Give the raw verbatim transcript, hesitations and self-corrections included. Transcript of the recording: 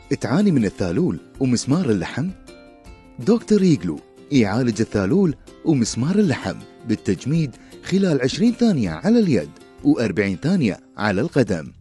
تعاني من الثالول ومسمار اللحم؟ دكتور إيجلو يعالج الثالول ومسمار اللحم بالتجميد خلال عشرين ثانية على اليد وأربعين ثانية على القدم.